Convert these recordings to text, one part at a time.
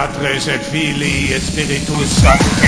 Patres et Filii et Spiritus Sancti.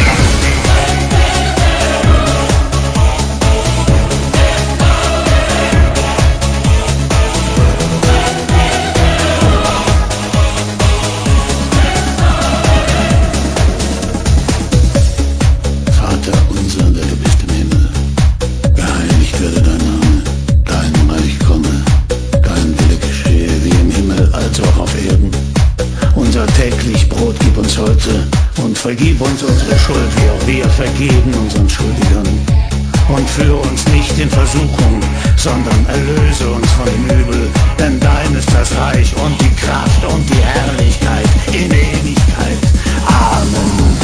Täglich Brot gib uns heute und vergib uns unsere Schuld, wie auch wir vergeben unseren Schuldigern. Und führe uns nicht in Versuchung, sondern erlöse uns von dem Übel. Denn dein ist das Reich und die Kraft und die Herrlichkeit in Ewigkeit. Amen.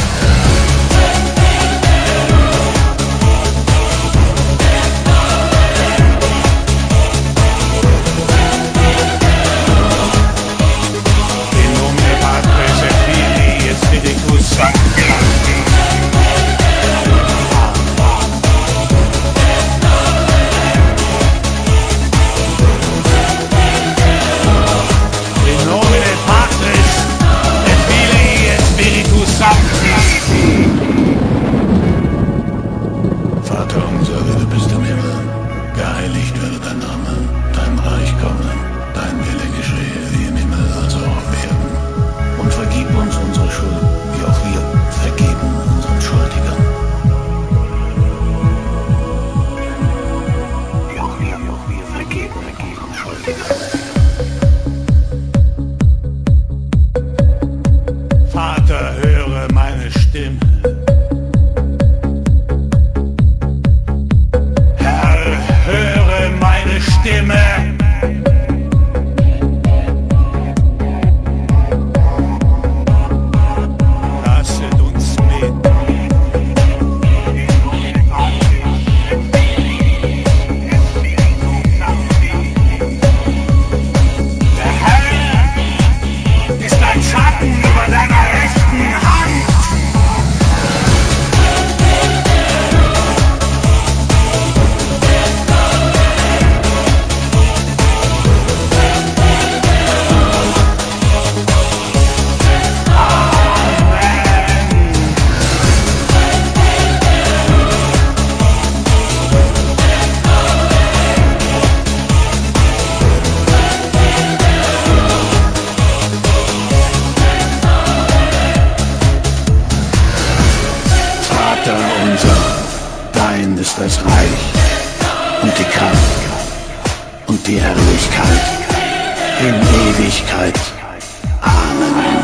Vater unser, der du bist im Himmel, geheiligt werde dein Name, dein Reich komme, dein Wille geschehe, wie im Himmel, also auch auf Erden. Und vergib uns unsere Schuld, wie auch wir vergeben unseren Schuldigern. Wie auch wir vergeben unseren Schuldigern. Vater, höre meine Stimme. Stimme. Lasset uns beten. Der Herr ist ein Schatten über deiner rechten Hand. Vater unser, dein ist das Reich und die Kraft und die Herrlichkeit in Ewigkeit. Amen.